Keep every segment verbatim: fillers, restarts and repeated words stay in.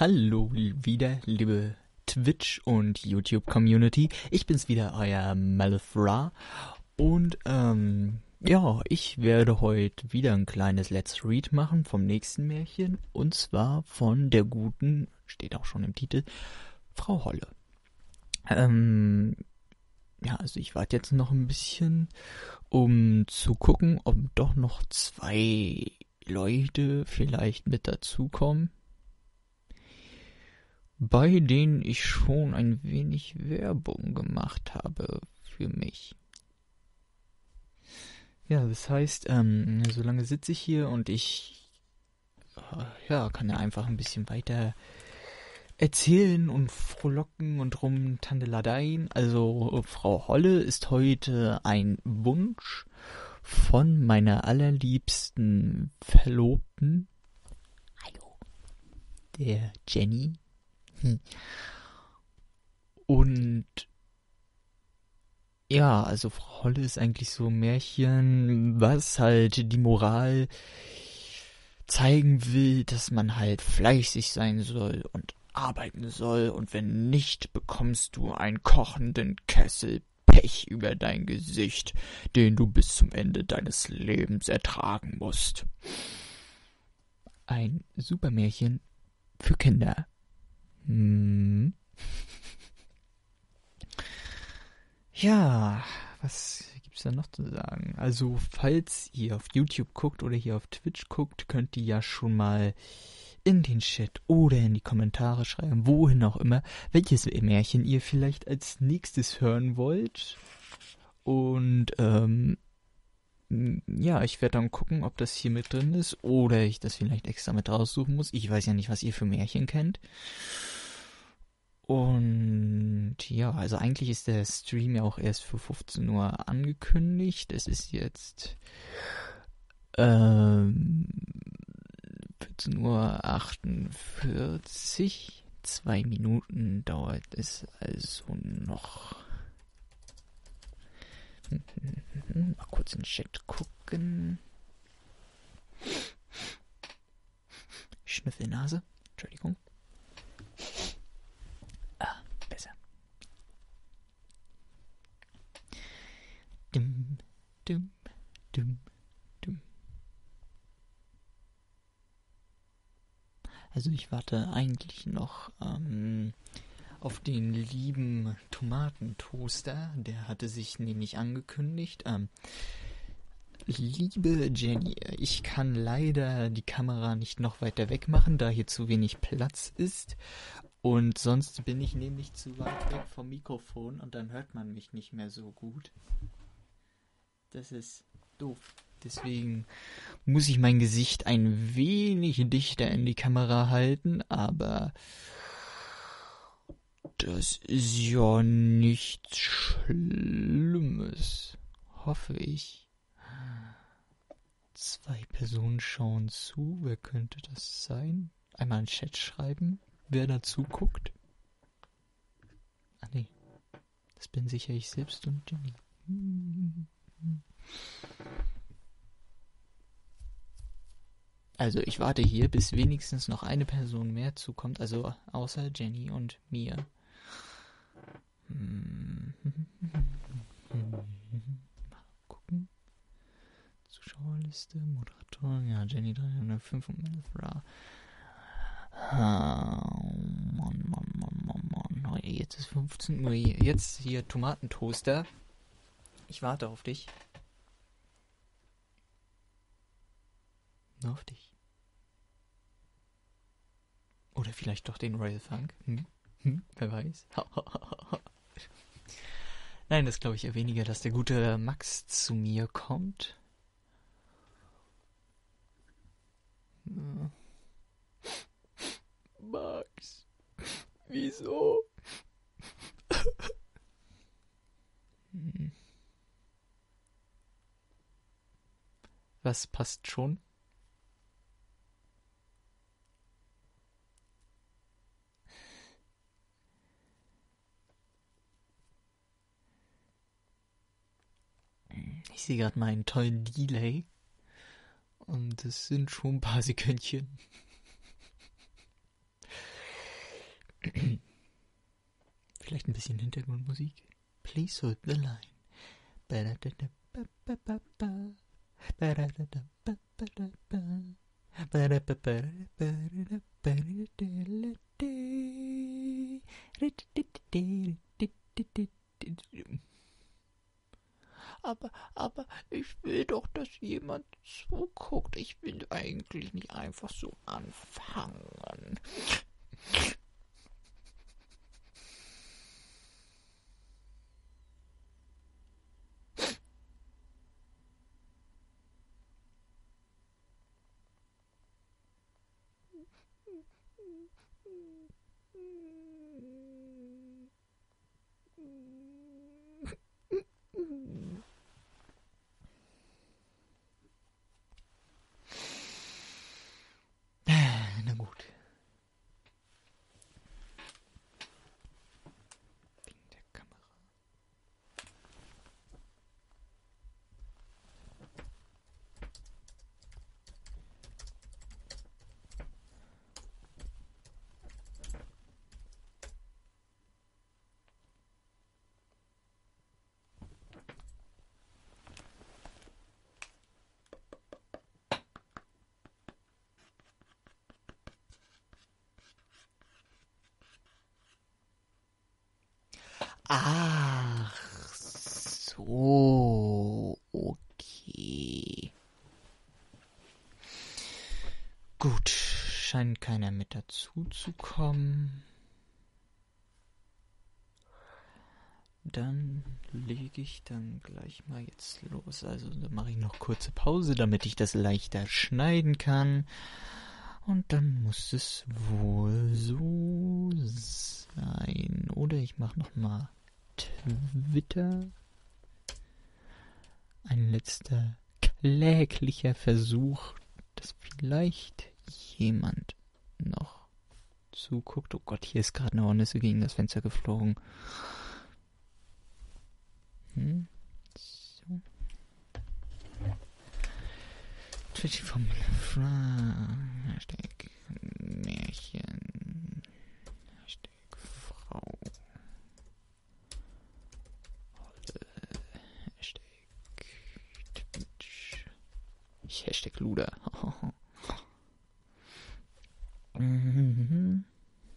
Hallo wieder, liebe Twitch- und YouTube-Community. Ich bin's wieder, euer Malifra. Und, ähm, ja, ich werde heute wieder ein kleines Let's Read machen vom nächsten Märchen. Und zwar von der guten, steht auch schon im Titel, Frau Holle. Ähm, ja, also ich warte jetzt noch ein bisschen, um zu gucken, ob doch noch zwei Leute vielleicht mit dazukommen, bei denen ich schon ein wenig Werbung gemacht habe für mich. Ja, das heißt, ähm, solange sitze ich hier und ich, äh, ja, kann ja einfach ein bisschen weiter erzählen und frohlocken und rumtandeladeien. Also, Frau Holle ist heute ein Wunsch von meiner allerliebsten Verlobten, hallo, der Jenny. Hm. Und ja, also Frau Holle ist eigentlich so ein Märchen, was halt die Moral zeigen will, dass man halt fleißig sein soll und arbeiten soll, und wenn nicht, bekommst du einen kochenden Kessel Pech über dein Gesicht, den du bis zum Ende deines Lebens ertragen musst. Ein super Märchen für Kinder. Hm. Ja, was gibt's da noch zu sagen? Also, falls ihr auf YouTube guckt oder hier auf Twitch guckt, könnt ihr ja schon mal in den Chat oder in die Kommentare schreiben, wohin auch immer, welches Märchen ihr vielleicht als nächstes hören wollt. Und, ähm, ja, ich werde dann gucken, ob das hier mit drin ist oder ich das vielleicht extra mit raussuchen muss. Ich weiß ja nicht, was ihr für Märchen kennt. Und ja, also eigentlich ist der Stream ja auch erst für fünfzehn Uhr angekündigt. Es ist jetzt ähm, vierzehn Uhr achtundvierzig. Zwei Minuten dauert es also noch. Mal kurz in den Chat gucken. Schnüffelnase. Entschuldigung. Ah, besser. Dum, dum, dum, dum. Also ich warte eigentlich noch ähm, auf den lieben Tomatentoaster. Der hatte sich nämlich angekündigt. Ähm, liebe Jenny, ich kann leider die Kamera nicht noch weiter weg machen, da hier zu wenig Platz ist. Und sonst bin ich nämlich zu weit weg vom Mikrofon und dann hört man mich nicht mehr so gut. Das ist doof. Deswegen muss ich mein Gesicht ein wenig dichter in die Kamera halten, aber das ist ja nichts Schlimmes, hoffe ich. Zwei Personen schauen zu. Wer könnte das sein? Einmal in den Chat schreiben, wer dazu guckt. Ah nee, das bin sicher ich selbst und Jenny. Also ich warte hier, bis wenigstens noch eine Person mehr zukommt, also außer Jenny und mir. Mal gucken. Zuschauerliste, Moderatoren, ja, Jenny dreihundertfünf und Malifra. Oh, Mann, Mann, Mann, Mann, Mann. Jetzt ist fünfzehn Uhr. Jetzt hier Tomatentoaster. Ich warte auf dich. Nur auf dich. Oder vielleicht doch den Royal Funk. Hm? Hm? Wer weiß. Nein, das glaube ich eher weniger, dass der gute Max zu mir kommt. Max, wieso? Was passt schon? Ich sehe gerade mal einen tollen Delay. Und das sind schon ein paar Sekündchen. vielleicht ein bisschen Hintergrundmusik. Please hold the line. Aber, aber ich will doch, dass jemand zuguckt. Ich will eigentlich nicht einfach so anfangen. Na gut. Wegen der Kamera. Ach so, okay. Gut, scheint keiner mit dazu zu kommen. Dann lege ich dann gleich mal jetzt los. Also dann mache ich noch kurze Pause, damit ich das leichter schneiden kann. Und dann muss es wohl so sein. Oder ich mache noch mal Twitter. Ein letzter kläglicher Versuch, dass vielleicht jemand noch zuguckt. Oh Gott, hier ist gerade eine Hornisse gegen das Fenster geflogen. Hm. So. Twitch vom Hashtag Märchen. Hashtag Frau. Hashtag Twitch. Ich Hashtag Luder. mhm.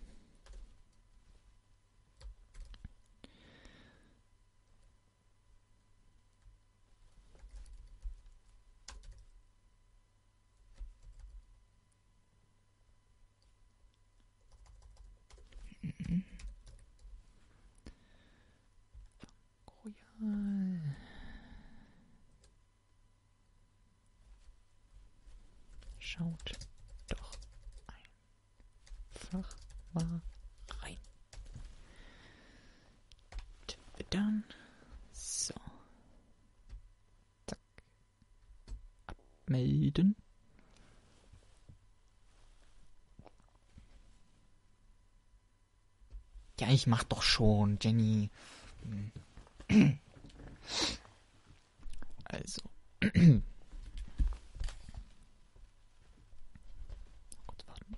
Royal. Schaut doch einfach mal rein. Dann so. Zack. Abmelden. Ja, ich mach doch schon, Jenny. Also. Kurz warten.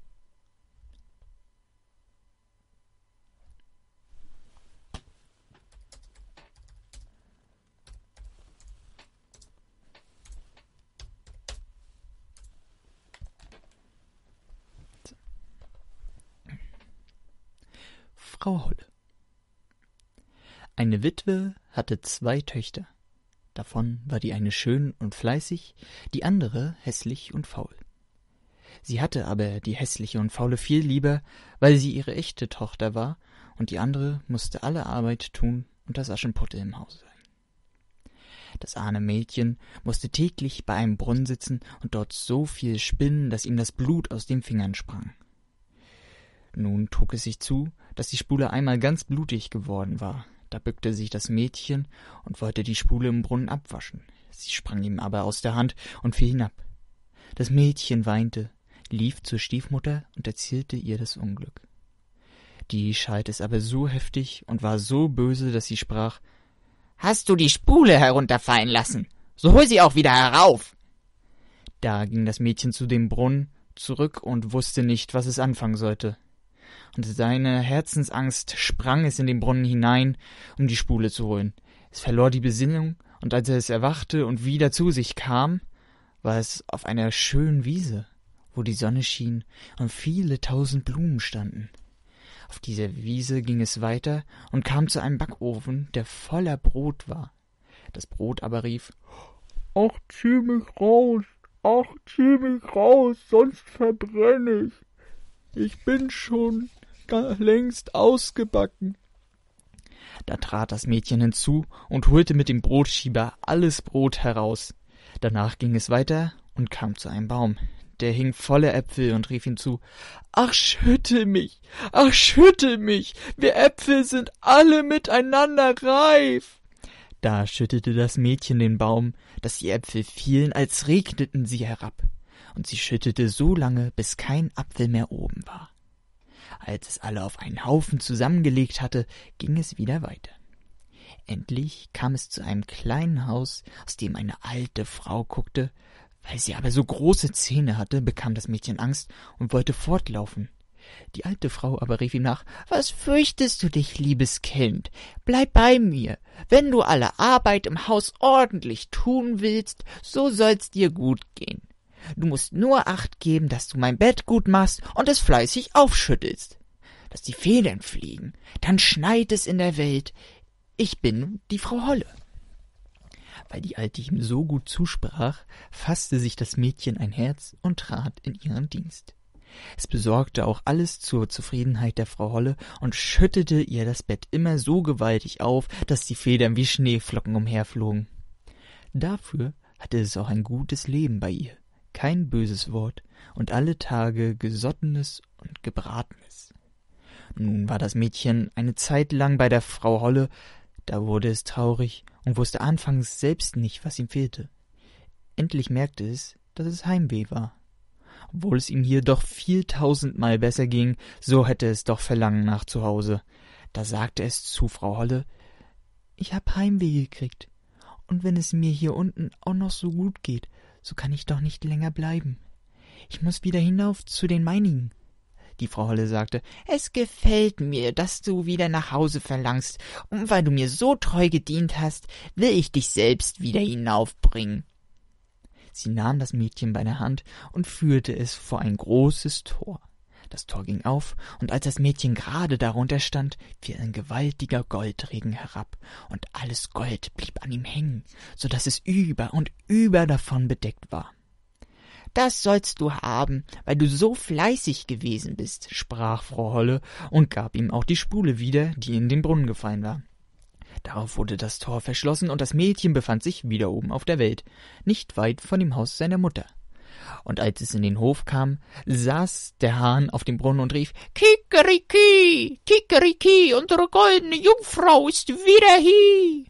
So. Frau Holle. Eine Witwe hatte zwei Töchter. Davon war die eine schön und fleißig, die andere hässlich und faul. Sie hatte aber die hässliche und faule viel lieber, weil sie ihre echte Tochter war, und die andere musste alle Arbeit tun und das Aschenputtel im Hause sein. Das arme Mädchen musste täglich bei einem Brunnen sitzen und dort so viel spinnen, dass ihm das Blut aus den Fingern sprang. Nun trug es sich zu, dass die Spule einmal ganz blutig geworden war. Da bückte sich das Mädchen und wollte die Spule im Brunnen abwaschen. Sie sprang ihm aber aus der Hand und fiel hinab. Das Mädchen weinte, lief zur Stiefmutter und erzählte ihr das Unglück. Die schalt es aber so heftig und war so böse, dass sie sprach: »Hast du die Spule herunterfallen lassen? So hol sie auch wieder herauf!« Da ging das Mädchen zu dem Brunnen zurück und wusste nicht, was es anfangen sollte. und seine Herzensangst sprang es in den Brunnen hinein, um die Spule zu holen. Es verlor die Besinnung, und als er es erwachte und wieder zu sich kam, war es auf einer schönen Wiese, wo die Sonne schien und viele tausend Blumen standen. Auf dieser Wiese ging es weiter und kam zu einem Backofen, der voller Brot war. Das Brot aber rief: »Ach, zieh mich raus, ach, zieh mich raus, sonst verbrenne ich. Ich bin schon längst ausgebacken.« Da trat das Mädchen hinzu und holte mit dem Brotschieber alles Brot heraus. Danach ging es weiter und kam zu einem Baum. Der hing voller Äpfel und rief ihm zu: »Ach, schüttel mich, ach, schüttel mich, wir Äpfel sind alle miteinander reif.« Da schüttelte das Mädchen den Baum, dass die Äpfel fielen, als regneten sie herab. Und sie schüttelte so lange, bis kein Apfel mehr oben war. Als es alle auf einen Haufen zusammengelegt hatte, ging es wieder weiter. Endlich kam es zu einem kleinen Haus, aus dem eine alte Frau guckte. Weil sie aber so große Zähne hatte, bekam das Mädchen Angst und wollte fortlaufen. Die alte Frau aber rief ihm nach: »Was fürchtest du dich, liebes Kind? Bleib bei mir. Wenn du alle Arbeit im Haus ordentlich tun willst, so soll's dir gut gehen. Du musst nur Acht geben, dass du mein Bett gut machst und es fleißig aufschüttelst. Dass die Federn fliegen, dann schneit es in der Welt. Ich bin die Frau Holle.« Weil die Alte ihm so gut zusprach, fasste sich das Mädchen ein Herz und trat in ihren Dienst. Es besorgte auch alles zur Zufriedenheit der Frau Holle und schüttete ihr das Bett immer so gewaltig auf, dass die Federn wie Schneeflocken umherflogen. Dafür hatte es auch ein gutes Leben bei ihr, kein böses Wort und alle Tage Gesottenes und Gebratenes. Nun war das Mädchen eine Zeit lang bei der Frau Holle. Da wurde es traurig und wusste anfangs selbst nicht, was ihm fehlte. Endlich merkte es, dass es Heimweh war. Obwohl es ihm hier doch vieltausendmal besser ging, so hätte es doch Verlangen nach zu Hause. Da sagte es zu Frau Holle: »Ich hab Heimweh gekriegt, und wenn es mir hier unten auch noch so gut geht, so kann ich doch nicht länger bleiben. Ich muß wieder hinauf zu den meinigen.« Die Frau Holle sagte: »Es gefällt mir, dass du wieder nach Hause verlangst, und weil du mir so treu gedient hast, will ich dich selbst wieder hinaufbringen.« Sie nahm das Mädchen bei der Hand und führte es vor ein großes Tor. Das Tor ging auf, und als das Mädchen gerade darunter stand, fiel ein gewaltiger Goldregen herab, und alles Gold blieb an ihm hängen, so daß es über und über davon bedeckt war. »Das sollst du haben, weil du so fleißig gewesen bist«, sprach Frau Holle und gab ihm auch die Spule wieder, die in den Brunnen gefallen war. Darauf wurde das Tor verschlossen, und das Mädchen befand sich wieder oben auf der Welt, nicht weit von dem Haus seiner Mutter. Und als es in den Hof kam, saß der Hahn auf dem Brunnen und rief: »Kikeriki, Kikeriki, unsere goldene Jungfrau ist wieder hier!«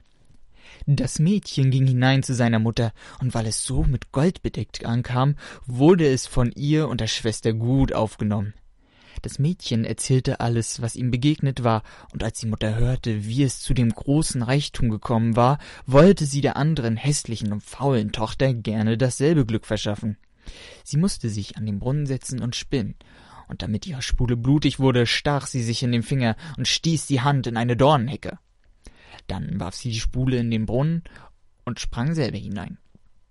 Das Mädchen ging hinein zu seiner Mutter, und weil es so mit Gold bedeckt ankam, wurde es von ihr und der Schwester gut aufgenommen. Das Mädchen erzählte alles, was ihm begegnet war, und als die Mutter hörte, wie es zu dem großen Reichtum gekommen war, wollte sie der anderen hässlichen und faulen Tochter gerne dasselbe Glück verschaffen. Sie musste sich an den Brunnen setzen und spinnen, und damit ihre Spule blutig wurde, stach sie sich in den Finger und stieß die Hand in eine Dornenhecke. Dann warf sie die Spule in den Brunnen und sprang selber hinein.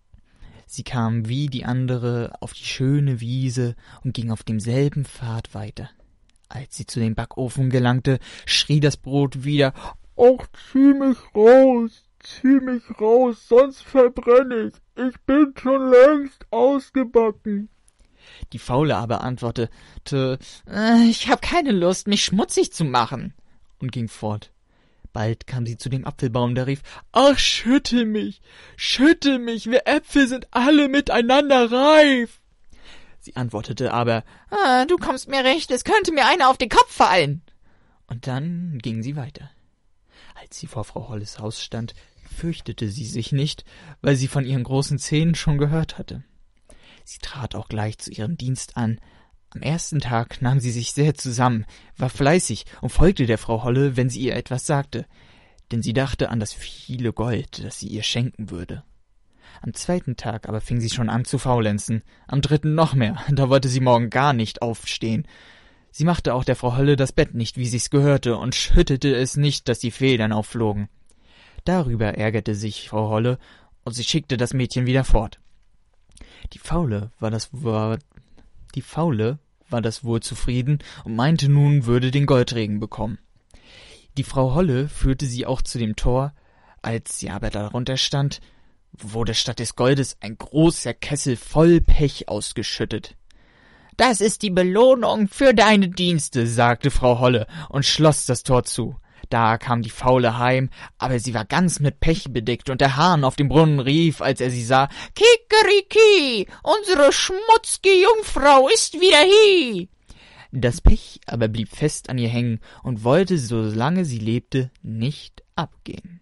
Sie kam wie die andere auf die schöne Wiese und ging auf demselben Pfad weiter. Als sie zu dem Backofen gelangte, schrie das Brot wieder: »Ach, zieh mich raus, zieh mich raus, sonst verbrenne ich. Ich bin schon längst ausgebacken.« Die Faule aber antwortete: »Ich hab keine Lust, mich schmutzig zu machen«, und ging fort. Bald kam sie zu dem Apfelbaum, der rief: »Ach, schüttel mich, schüttel mich, wir Äpfel sind alle miteinander reif.« Sie antwortete aber: ah, »Du kommst mir recht, es könnte mir einer auf den Kopf fallen.« Und dann ging sie weiter. Als sie vor Frau Holles Haus stand, fürchtete sie sich nicht, weil sie von ihren großen Zähnen schon gehört hatte. Sie trat auch gleich zu ihrem Dienst an. Am ersten Tag nahm sie sich sehr zusammen, war fleißig und folgte der Frau Holle, wenn sie ihr etwas sagte, denn sie dachte an das viele Gold, das sie ihr schenken würde. Am zweiten Tag aber fing sie schon an zu faulenzen, am dritten noch mehr, da wollte sie morgen gar nicht aufstehen. Sie machte auch der Frau Holle das Bett nicht, wie sich's gehörte, und schüttete es nicht, dass die Federn aufflogen. Darüber ärgerte sich Frau Holle, und sie schickte das Mädchen wieder fort. Die Faule war das war, die Faule war das wohl zufrieden und meinte nun, würde den Goldregen bekommen. Die Frau Holle führte sie auch zu dem Tor, als sie aber darunter stand, wurde statt des Goldes ein großer Kessel voll Pech ausgeschüttet. »Das ist die Belohnung für deine Dienste«, sagte Frau Holle und schloss das Tor zu. Da kam die Faule heim, aber sie war ganz mit Pech bedeckt, und der Hahn auf dem Brunnen rief, als er sie sah, »Kikeriki, unsere schmutzige Jungfrau ist wieder hie!« Das Pech aber blieb fest an ihr hängen und wollte, solange sie lebte, nicht abgehen.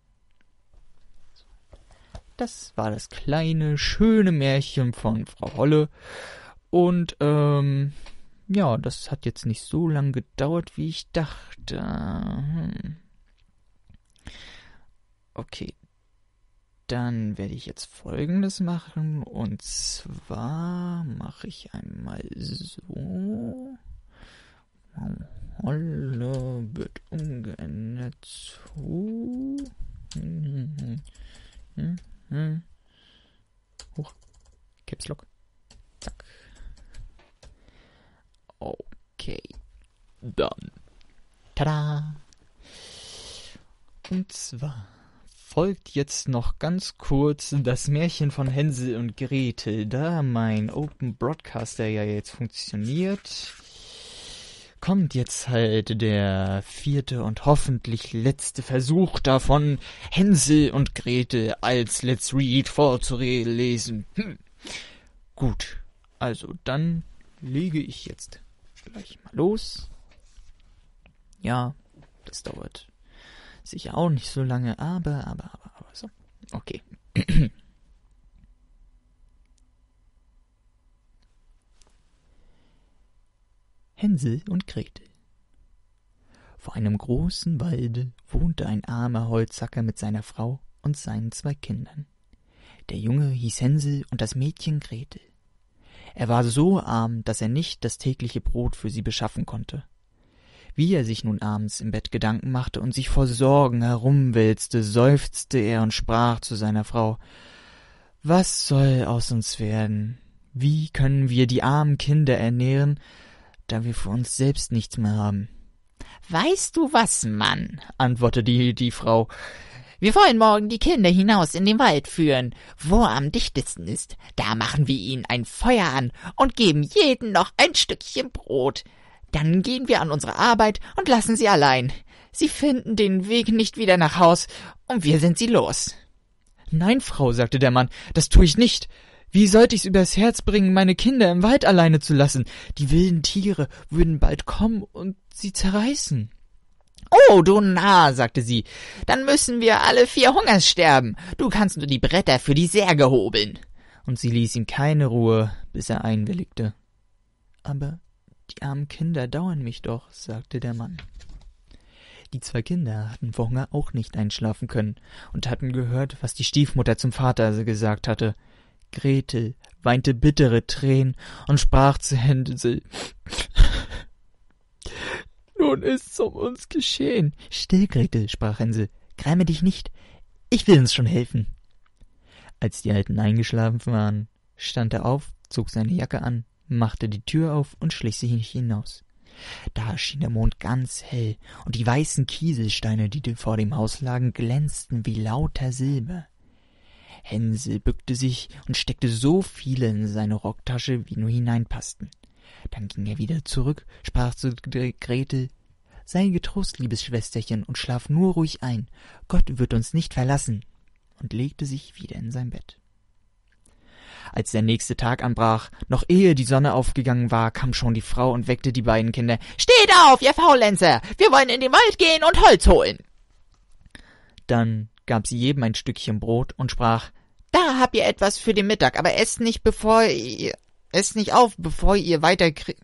Das war das kleine, schöne Märchen von Frau Holle. Und, ähm, ja, das hat jetzt nicht so lange gedauert, wie ich dachte. Hm. Okay, dann werde ich jetzt Folgendes machen. Und zwar mache ich einmal so. Holle wird umgeändert zu... Hm, hm, hm, hm. Hoch. Caps Lock. Zack. Okay. Dann. Tada! Und zwar folgt jetzt noch ganz kurz das Märchen von Hänsel und Gretel. Da mein Open Broadcaster ja jetzt funktioniert, kommt jetzt halt der vierte und hoffentlich letzte Versuch davon, Hänsel und Gretel als Let's Read vorzulesen. Hm. Gut, also dann lege ich jetzt gleich mal los. Ja, das dauert sicher auch nicht so lange, aber, aber, aber, aber so. Okay. Hänsel und Gretel. Vor einem großen Walde wohnte ein armer Holzhacker mit seiner Frau und seinen zwei Kindern. Der Junge hieß Hänsel und das Mädchen Gretel. Er war so arm, dass er nicht das tägliche Brot für sie beschaffen konnte. Wie er sich nun abends im Bett Gedanken machte und sich vor Sorgen herumwälzte, seufzte er und sprach zu seiner Frau: »Was soll aus uns werden? Wie können wir die armen Kinder ernähren, da wir für uns selbst nichts mehr haben?« »Weißt du was, Mann?«, antwortete die, die Frau. »Wir wollen morgen die Kinder hinaus in den Wald führen, wo am dichtesten ist. Da machen wir ihnen ein Feuer an und geben jedem noch ein Stückchen Brot. Dann gehen wir an unsere Arbeit und lassen sie allein. Sie finden den Weg nicht wieder nach Haus, und wir sind sie los.« »Nein, Frau«, sagte der Mann, »das tue ich nicht. Wie sollte ich's übers Herz bringen, meine Kinder im Wald alleine zu lassen? Die wilden Tiere würden bald kommen und sie zerreißen.« »Oh, du Narr«, sagte sie, »dann müssen wir alle vier Hungers sterben. Du kannst nur die Bretter für die Särge hobeln.« Und sie ließ ihm keine Ruhe, bis er einwilligte. »Aber die armen Kinder dauern mich doch«, sagte der Mann. Die zwei Kinder hatten vor Hunger auch nicht einschlafen können und hatten gehört, was die Stiefmutter zum Vater gesagt hatte. Gretel weinte bittere Tränen und sprach zu Hänsel: »Nun ist's um uns geschehen.« »Still, Gretel«, sprach Hänsel, »gräme dich nicht, ich will uns schon helfen.« Als die Alten eingeschlafen waren, stand er auf, zog seine Jacke an, machte die Tür auf und schlich sich hinaus. Da schien der Mond ganz hell, und die weißen Kieselsteine, die vor dem Haus lagen, glänzten wie lauter Silber. Hänsel bückte sich und steckte so viele in seine Rocktasche, wie nur hineinpassten. Dann ging er wieder zurück, sprach zu Gretel: »Sei getrost, liebes Schwesterchen, und schlaf nur ruhig ein. Gott wird uns nicht verlassen«, und legte sich wieder in sein Bett. Als der nächste Tag anbrach, noch ehe die Sonne aufgegangen war, kam schon die Frau und weckte die beiden Kinder. »Steht auf, ihr Faulenzer! Wir wollen in den Wald gehen und Holz holen!« Dann gab sie jedem ein Stückchen Brot und sprach: »Da habt ihr etwas für den Mittag, aber esst nicht, bevor ihr... Esst nicht auf, bevor ihr weiter kriegt...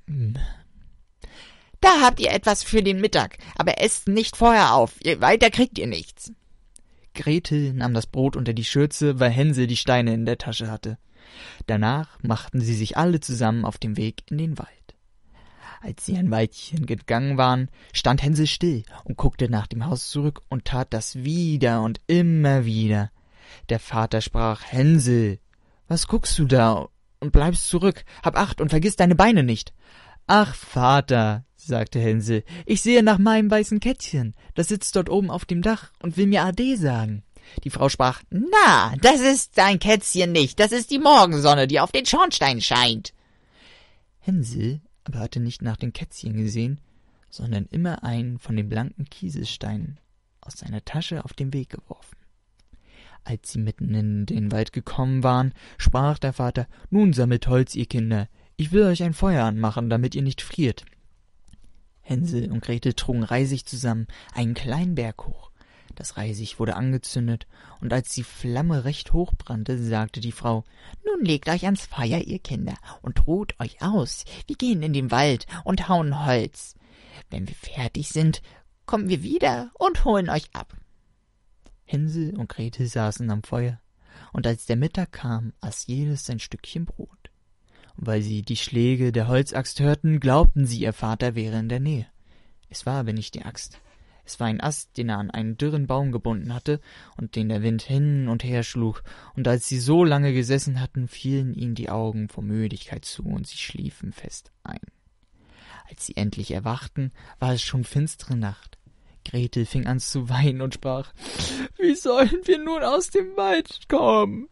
Da habt ihr etwas für den Mittag, aber esst nicht vorher auf, ihr weiter kriegt ihr nichts.« Gretel nahm das Brot unter die Schürze, weil Hänsel die Steine in der Tasche hatte. Danach machten sie sich alle zusammen auf den Weg in den Wald. Als sie ein Weilchen gegangen waren, stand Hänsel still und guckte nach dem Haus zurück und tat das wieder und immer wieder. Der Vater sprach: »Hänsel, was guckst du da und bleibst zurück? Hab Acht und vergiss deine Beine nicht.« »Ach, Vater«, sagte Hänsel, »ich sehe nach meinem weißen Kätzchen. Das sitzt dort oben auf dem Dach und will mir Ade sagen.« Die Frau sprach: »Na, das ist dein Kätzchen nicht, das ist die Morgensonne, die auf den Schornstein scheint.« Hänsel aber hatte nicht nach dem Kätzchen gesehen, sondern immer einen von den blanken Kieselsteinen aus seiner Tasche auf den Weg geworfen. Als sie mitten in den Wald gekommen waren, sprach der Vater: »Nun sammelt Holz, ihr Kinder, ich will euch ein Feuer anmachen, damit ihr nicht friert.« Hänsel und Gretel trugen Reisig zusammen einen kleinen Berg hoch. Das Reisig wurde angezündet, und als die Flamme recht hoch brannte, sagte die Frau: »Nun legt euch ans Feuer, ihr Kinder, und ruht euch aus. Wir gehen in den Wald und hauen Holz. Wenn wir fertig sind, kommen wir wieder und holen euch ab.« Hänsel und Gretel saßen am Feuer, und als der Mittag kam, aß jedes sein Stückchen Brot. Und weil sie die Schläge der Holzaxt hörten, glaubten sie, ihr Vater wäre in der Nähe. Es war aber nicht die Axt. Es war ein Ast, den er an einen dürren Baum gebunden hatte und den der Wind hin und her schlug, und als sie so lange gesessen hatten, fielen ihnen die Augen vor Müdigkeit zu, und sie schliefen fest ein. Als sie endlich erwachten, war es schon finstere Nacht. Gretel fing an zu weinen und sprach: »Wie sollen wir nun aus dem Wald kommen?«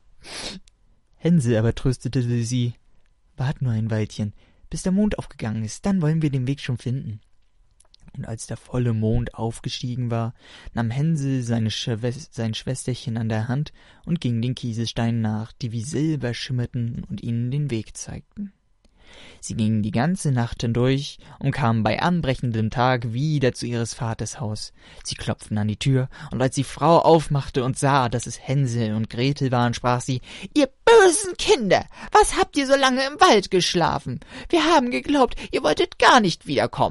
Hänsel aber tröstete sie: »Wart nur ein Weilchen, bis der Mond aufgegangen ist, dann wollen wir den Weg schon finden.« Und als der volle Mond aufgestiegen war, nahm Hänsel seine Schwes- sein Schwesterchen an der Hand und ging den Kieselsteinen nach, die wie Silber schimmerten und ihnen den Weg zeigten. Sie gingen die ganze Nacht hindurch und kamen bei anbrechendem Tag wieder zu ihres Vaters Haus. Sie klopften an die Tür, und als die Frau aufmachte und sah, dass es Hänsel und Gretel waren, sprach sie: »Ihr bösen Kinder, was habt ihr so lange im Wald geschlafen? Wir haben geglaubt, ihr wolltet gar nicht wiederkommen.«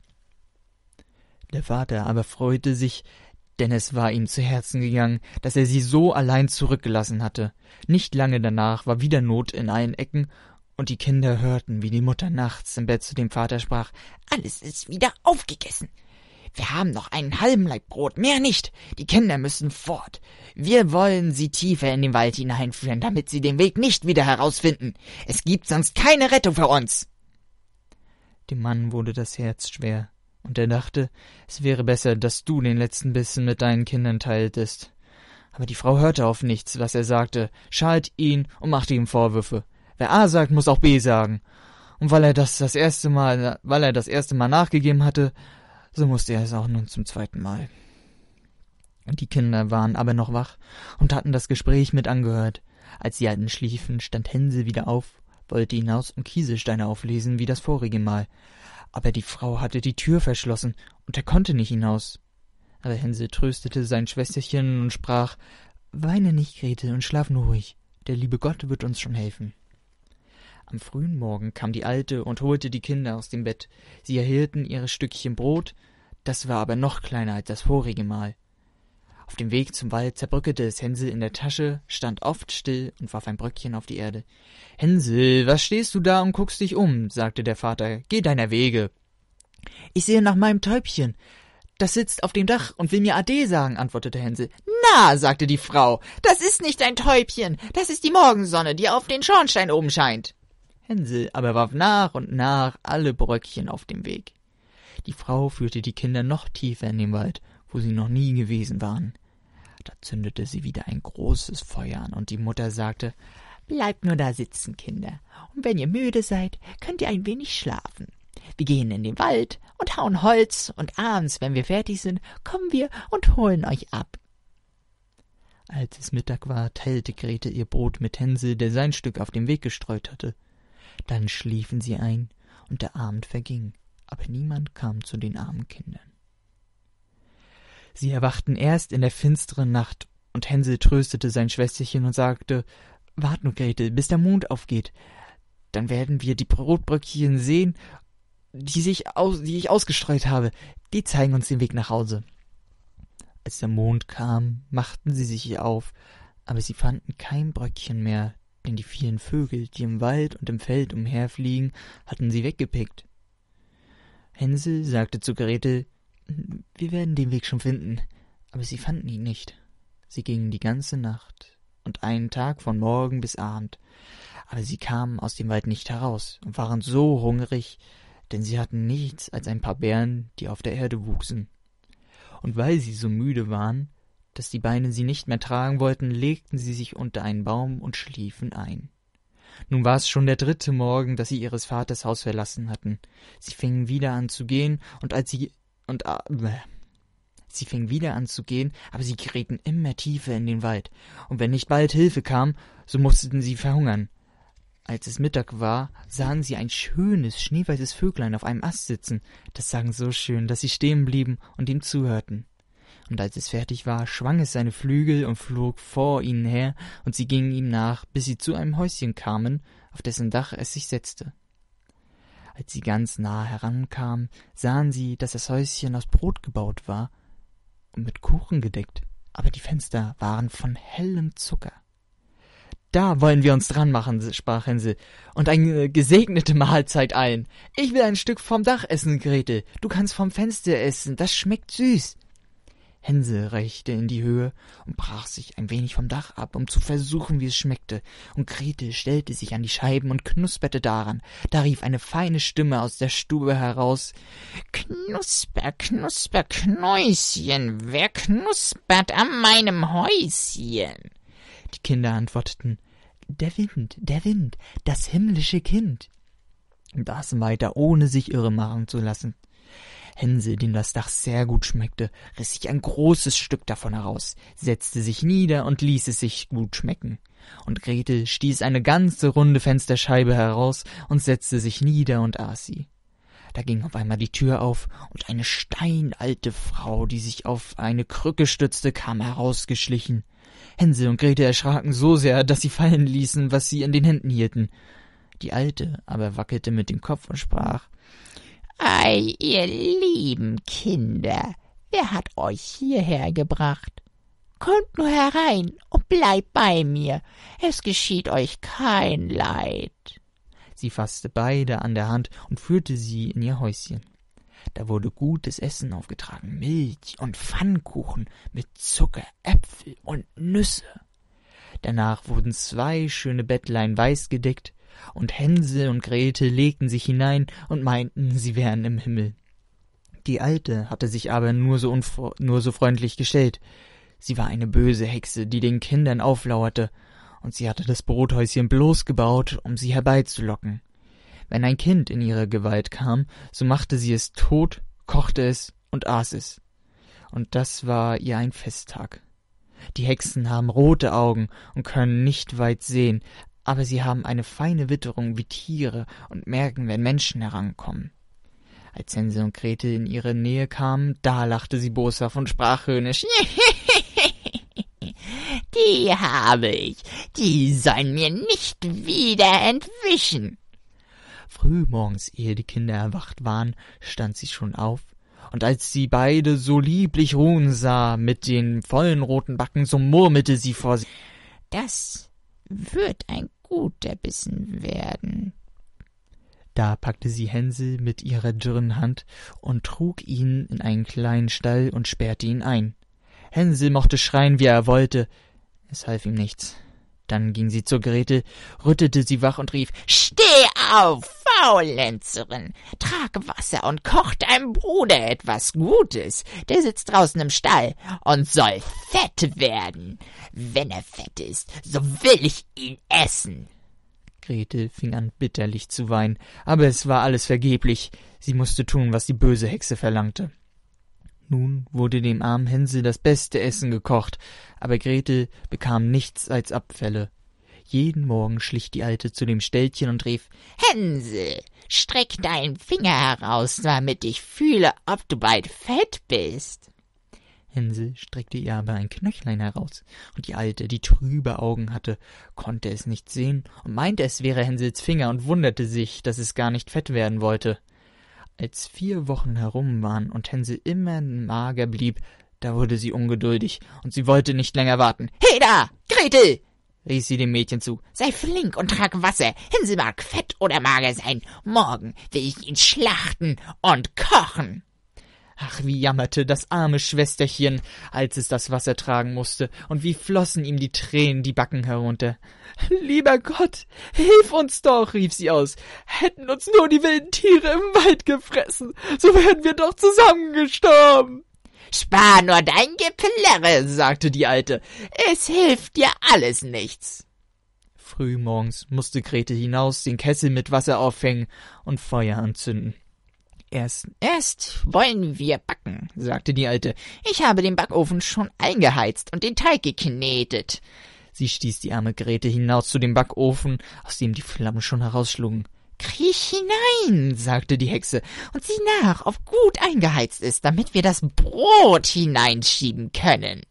Der Vater aber freute sich, denn es war ihm zu Herzen gegangen, dass er sie so allein zurückgelassen hatte. Nicht lange danach war wieder Not in allen Ecken, und die Kinder hörten, wie die Mutter nachts im Bett zu dem Vater sprach: »Alles ist wieder aufgegessen. Wir haben noch einen halben Laib Brot, mehr nicht. Die Kinder müssen fort. Wir wollen sie tiefer in den Wald hineinführen, damit sie den Weg nicht wieder herausfinden. Es gibt sonst keine Rettung für uns.« Dem Mann wurde das Herz schwer, und er dachte, es wäre besser, dass du den letzten Bissen mit deinen Kindern teiltest. Aber die Frau hörte auf nichts, was er sagte, schalt ihn und machte ihm Vorwürfe. Wer A sagt, muss auch B sagen. Und weil er das das erste Mal, weil er das erste Mal nachgegeben hatte, so musste er es auch nun zum zweiten Mal. Und die Kinder waren aber noch wach und hatten das Gespräch mit angehört. Als die Alten schliefen, stand Hänsel wieder auf, wollte hinaus und Kieselsteine auflesen wie das vorige Mal. Aber die Frau hatte die Tür verschlossen, und er konnte nicht hinaus. Aber Hänsel tröstete sein Schwesterchen und sprach: »Weine nicht, Gretel, und schlaf nur ruhig. Der liebe Gott wird uns schon helfen.« Am frühen Morgen kam die Alte und holte die Kinder aus dem Bett. Sie erhielten ihre Stückchen Brot, das war aber noch kleiner als das vorige Mal. Auf dem Weg zum Wald zerbröckelte es Hänsel in der Tasche, stand oft still und warf ein Bröckchen auf die Erde. »Hänsel, was stehst du da und guckst dich um?« sagte der Vater. »Geh deiner Wege.« »Ich sehe nach meinem Täubchen. Das sitzt auf dem Dach und will mir Ade sagen«, antwortete Hänsel. »Na«, sagte die Frau, »das ist nicht ein Täubchen, das ist die Morgensonne, die auf den Schornstein oben scheint.« Hänsel aber warf nach und nach alle Bröckchen auf dem Weg. Die Frau führte die Kinder noch tiefer in den Wald, wo sie noch nie gewesen waren. Da zündete sie wieder ein großes Feuer an, und die Mutter sagte: »Bleibt nur da sitzen, Kinder, und wenn ihr müde seid, könnt ihr ein wenig schlafen. Wir gehen in den Wald und hauen Holz, und abends, wenn wir fertig sind, kommen wir und holen euch ab.« Als es Mittag war, teilte Gretel ihr Brot mit Hänsel, der sein Stück auf dem Weg gestreut hatte. Dann schliefen sie ein, und der Abend verging, aber niemand kam zu den armen Kindern. Sie erwachten erst in der finsteren Nacht, und Hänsel tröstete sein Schwesterchen und sagte: »Wart nur, Gretel, bis der Mond aufgeht. Dann werden wir die Brotbröckchen sehen, die, sich aus, die ich ausgestreut habe. Die zeigen uns den Weg nach Hause.« Als der Mond kam, machten sie sich auf, aber sie fanden kein Bröckchen mehr, denn die vielen Vögel, die im Wald und im Feld umherfliegen, hatten sie weggepickt. Hänsel sagte zu Gretel, wir werden den Weg schon finden, aber sie fanden ihn nicht. Sie gingen die ganze Nacht und einen Tag von Morgen bis Abend, aber sie kamen aus dem Wald nicht heraus und waren so hungrig, denn sie hatten nichts als ein paar Beeren, die auf der Erde wuchsen. Und weil sie so müde waren, dass die Beine sie nicht mehr tragen wollten, legten sie sich unter einen Baum und schliefen ein. Nun war es schon der dritte Morgen, dass sie ihres Vaters Haus verlassen hatten. Sie fingen wieder an zu gehen, und als sie und äh, sie fingen wieder an zu gehen, aber sie gerieten immer tiefer in den Wald, und wenn nicht bald Hilfe kam, so mussten sie verhungern. Als es Mittag war, sahen sie ein schönes, schneeweißes Vöglein auf einem Ast sitzen. Das sang so schön, dass sie stehen blieben und ihm zuhörten. Und als es fertig war, schwang es seine Flügel und flog vor ihnen her, und sie gingen ihm nach, bis sie zu einem Häuschen kamen, auf dessen Dach es sich setzte. Als sie ganz nahe herankamen, sahen sie, dass das Häuschen aus Brot gebaut war und mit Kuchen gedeckt, aber die Fenster waren von hellem Zucker. »Da wollen wir uns dran machen«, sprach Hänsel, »und eine gesegnete Mahlzeit allen. Ich will ein Stück vom Dach essen, Gretel, du kannst vom Fenster essen, das schmeckt süß.« Hänsel reichte in die Höhe und brach sich ein wenig vom Dach ab, um zu versuchen, wie es schmeckte, und Gretel stellte sich an die Scheiben und knusperte daran. Da rief eine feine Stimme aus der Stube heraus: »Knusper, knusper, Knäuschen, wer knuspert an meinem Häuschen?« Die Kinder antworteten: »Der Wind, der Wind, das himmlische Kind«, und aßen weiter, ohne sich irre machen zu lassen. Hänsel, dem das Dach sehr gut schmeckte, riss sich ein großes Stück davon heraus, setzte sich nieder und ließ es sich gut schmecken. Und Gretel stieß eine ganze runde Fensterscheibe heraus und setzte sich nieder und aß sie. Da ging auf einmal die Tür auf, und eine steinalte Frau, die sich auf eine Krücke stützte, kam herausgeschlichen. Hänsel und Gretel erschraken so sehr, dass sie fallen ließen, was sie in den Händen hielten. Die Alte aber wackelte mit dem Kopf und sprach: »Ei, ihr lieben Kinder, wer hat euch hierher gebracht? Kommt nur herein und bleibt bei mir, es geschieht euch kein Leid.« Sie fasste beide an der Hand und führte sie in ihr Häuschen. Da wurde gutes Essen aufgetragen, Milch und Pfannkuchen mit Zucker, Äpfel und Nüsse. Danach wurden zwei schöne Bettlein weiß gedeckt, und Hänsel und Gretel legten sich hinein und meinten, sie wären im Himmel. Die Alte hatte sich aber nur so, unfre- nur so freundlich gestellt. Sie war eine böse Hexe, die den Kindern auflauerte, und sie hatte das Brothäuschen bloß gebaut, um sie herbeizulocken. Wenn ein Kind in ihre Gewalt kam, so machte sie es tot, kochte es und aß es. Und das war ihr ein Festtag. Die Hexen haben rote Augen und können nicht weit sehen, aber sie haben eine feine Witterung wie Tiere und merken, wenn Menschen herankommen. Als Hänsel und Gretel in ihre Nähe kamen, da lachte sie boshaft und sprach höhnisch: »Die habe ich, die sollen mir nicht wieder entwischen.« Früh morgens, ehe die Kinder erwacht waren, stand sie schon auf, und als sie beide so lieblich ruhen sah, mit den vollen roten Backen, so murmelte sie vor sich: »Das wird ein guter Bissen werden.« Da packte sie Hänsel mit ihrer dürren Hand und trug ihn in einen kleinen Stall und sperrte ihn ein. Hänsel mochte schreien, wie er wollte, es half ihm nichts. Dann ging sie zur Gretel, rüttelte sie wach und rief: »Steh auf, Faulenzerin! Trag Wasser und koch deinem Bruder etwas Gutes. Der sitzt draußen im Stall und soll fett werden. Wenn er fett ist, so will ich ihn essen.« Gretel fing an, bitterlich zu weinen, aber es war alles vergeblich. Sie musste tun, was die böse Hexe verlangte. Nun wurde dem armen Hänsel das beste Essen gekocht, aber Gretel bekam nichts als Abfälle. Jeden Morgen schlich die Alte zu dem Ställchen und rief: »Hänsel, streck deinen Finger heraus, damit ich fühle, ob du bald fett bist.« Hänsel streckte ihr aber ein Knöchlein heraus, und die Alte, die trübe Augen hatte, konnte es nicht sehen und meinte, es wäre Hänsels Finger und wunderte sich, dass es gar nicht fett werden wollte. Als vier Wochen herum waren und Hänsel immer mager blieb, da wurde sie ungeduldig, und sie wollte nicht länger warten. »Hey da, Gretel! rief sie dem Mädchen zu. »Sei flink und trag Wasser. Hänsel mag fett oder mager sein. Morgen will ich ihn schlachten und kochen.« Ach, wie jammerte das arme Schwesterchen, als es das Wasser tragen musste, und wie flossen ihm die Tränen die Backen herunter. »Lieber Gott, hilf uns doch«, rief sie aus. »Hätten uns nur die wilden Tiere im Wald gefressen, so wären wir doch zusammengestorben.« »Spar nur dein Geplärre«, sagte die Alte. »Es hilft dir alles nichts.« Frühmorgens musste Grete hinaus, den Kessel mit Wasser aufhängen und Feuer anzünden. Erst, erst wollen wir backen«, sagte die Alte. »Ich habe den Backofen schon eingeheizt und den Teig geknetet.« Sie stieß die arme Grete hinaus zu dem Backofen, aus dem die Flammen schon herausschlugen. »Kriech hinein«, sagte die Hexe, »und sieh nach, ob gut eingeheizt ist, damit wir das Brot hineinschieben können.«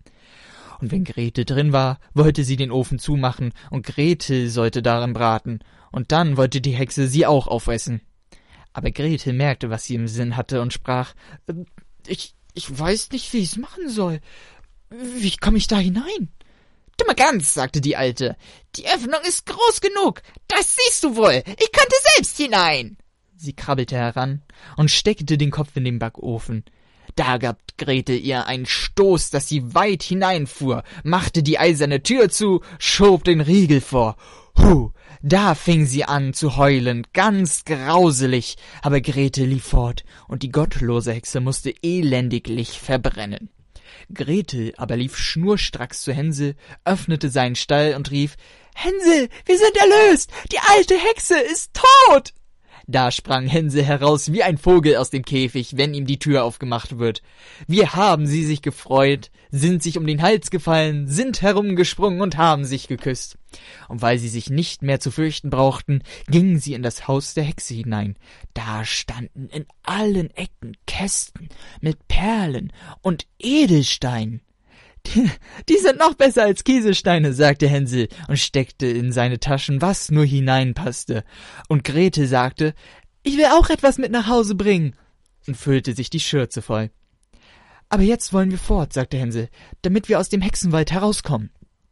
Und wenn Grete drin war, wollte sie den Ofen zumachen, und Grete sollte darin braten, und dann wollte die Hexe sie auch aufessen. Aber Grete merkte, was sie im Sinn hatte, und sprach, ich, ich weiß nicht, wie ich's machen soll. Wie komme ich da hinein?« »Dumme Gans«, sagte die Alte, »die Öffnung ist groß genug, das siehst du wohl, ich könnte selbst hinein.« Sie krabbelte heran und steckte den Kopf in den Backofen. Da gab Grete ihr einen Stoß, dass sie weit hineinfuhr, machte die eiserne Tür zu, schob den Riegel vor. Hu, da fing sie an zu heulen, ganz grauselig, aber Grete lief fort, und die gottlose Hexe musste elendiglich verbrennen. Grete aber lief schnurstracks zu Hänsel, öffnete seinen Stall und rief, »Hänsel, wir sind erlöst! Die alte Hexe ist tot!« Da sprang Hänsel heraus wie ein Vogel aus dem Käfig, wenn ihm die Tür aufgemacht wird. Wie haben sie sich gefreut, sind sich um den Hals gefallen, sind herumgesprungen und haben sich geküsst. Und weil sie sich nicht mehr zu fürchten brauchten, gingen sie in das Haus der Hexe hinein. Da standen in allen Ecken Kästen mit Perlen und Edelsteinen. Die, die sind noch besser als Kieselsteine, sagte Hänsel und steckte in seine Taschen, was nur hineinpasste. Und Grete sagte, ich will auch etwas mit nach Hause bringen, und füllte sich die Schürze voll. Aber jetzt wollen wir fort, sagte Hänsel, damit wir aus dem Hexenwald herauskommen.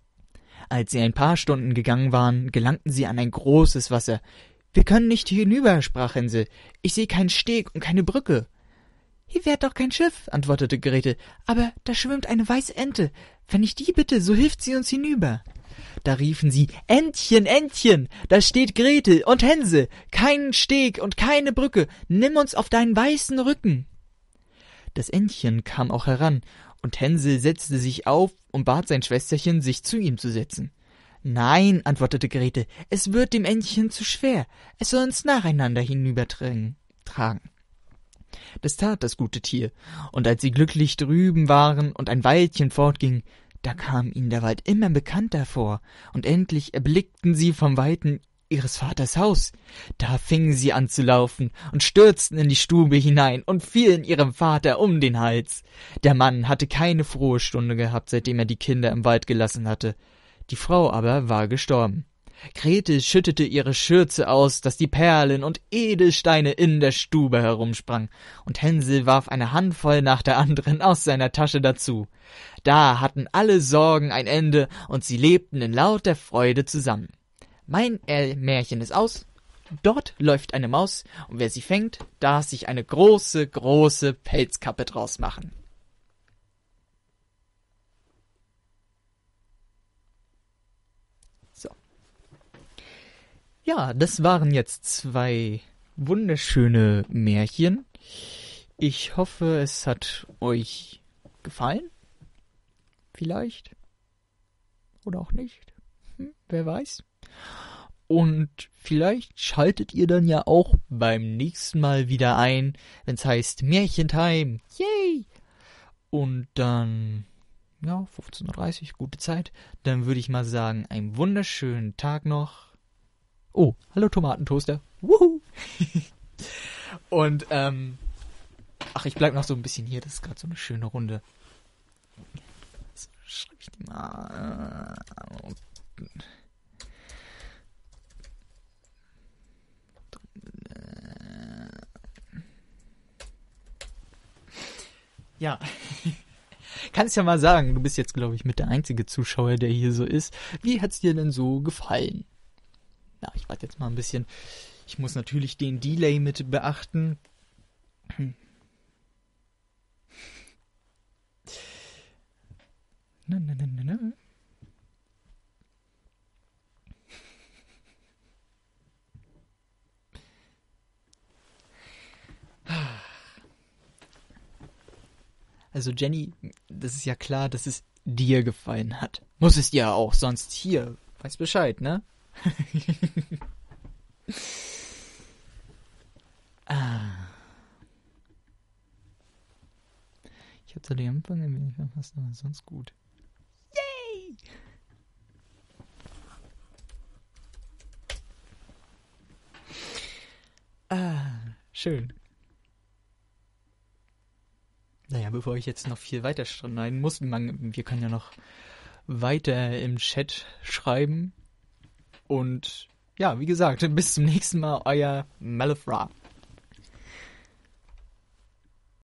Als sie ein paar Stunden gegangen waren, gelangten sie an ein großes Wasser. Wir können nicht hinüber, sprach Hänsel. Ich sehe keinen Steg und keine Brücke. Hier fährt doch kein Schiff, antwortete Grete, aber da schwimmt eine weiße Ente. Wenn ich die bitte, so hilft sie uns hinüber. Da riefen sie, Entchen, Entchen, da steht Gretel und Hänsel, keinen Steg und keine Brücke, nimm uns auf deinen weißen Rücken. Das Entchen kam auch heran, und Hänsel setzte sich auf und bat sein Schwesterchen, sich zu ihm zu setzen. Nein, antwortete Grete, es wird dem Entchen zu schwer, es soll uns nacheinander hinübertragen. Das tat das gute Tier, und als sie glücklich drüben waren und ein Weilchen fortgingen, da kam ihnen der Wald immer bekannter vor, und endlich erblickten sie vom Weiten ihres Vaters Haus. Da fingen sie an zu laufen und stürzten in die Stube hinein und fielen ihrem Vater um den Hals. Der Mann hatte keine frohe Stunde gehabt, seitdem er die Kinder im Wald gelassen hatte. Die Frau aber war gestorben. Grete schüttete ihre Schürze aus, daß die Perlen und Edelsteine in der Stube herumsprangen, und Hänsel warf eine Handvoll nach der anderen aus seiner Tasche dazu. Da hatten alle Sorgen ein Ende, und sie lebten in lauter Freude zusammen. Mein Märchen ist aus. Dort läuft eine Maus, und wer sie fängt, darf sich eine große, große Pelzkappe draus machen. So. Ja, das waren jetzt zwei wunderschöne Märchen. Ich hoffe, es hat euch gefallen. Vielleicht. Oder auch nicht. Hm, wer weiß. Und vielleicht schaltet ihr dann ja auch beim nächsten Mal wieder ein, wenn es heißt Märchentime. Yay! Und dann, ja, fünfzehn Uhr dreißig, gute Zeit. Dann würde ich mal sagen, einen wunderschönen Tag noch. Oh, hallo Tomatentoaster. Wuhu! Und, ähm, ach, ich bleib noch so ein bisschen hier. Das ist gerade so eine schöne Runde. So, schreibe ich die mal. Ja, Kannst ja mal sagen, du bist jetzt, glaube ich, mit der einzige Zuschauer, der hier so ist. Wie hat's dir denn so gefallen? Na, ich warte jetzt mal ein bisschen. Ich muss natürlich den Delay mit beachten. Hm. Na, na, na, na, na. Also Jenny, das ist ja klar, dass es dir gefallen hat. Muss es dir auch, sonst hier, weiß Bescheid, ne? ah. Ich hatte den Anfang ein wenig verpasst, aber sonst gut. Yay! Ah, schön. Naja, bevor ich jetzt noch viel weiter schneiden muss, man, wir können ja noch weiter im Chat schreiben. Und ja, wie gesagt, bis zum nächsten Mal, euer Malifra.